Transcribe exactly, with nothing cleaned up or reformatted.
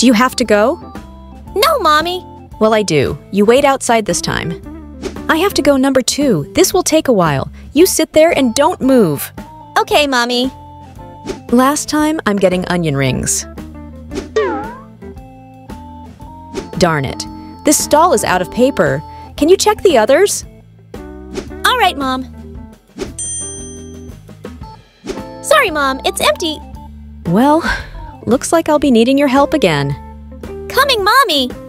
Do you have to go? No, Mommy. Well, I do. You wait outside this time. I have to go number two. This will take a while. You sit there and don't move. Okay, Mommy. Last time, I'm getting onion rings. Darn it. This stall is out of paper. Can you check the others? All right, Mom. Sorry, Mom. It's empty. Well, looks like I'll be needing your help again. Coming, Mommy.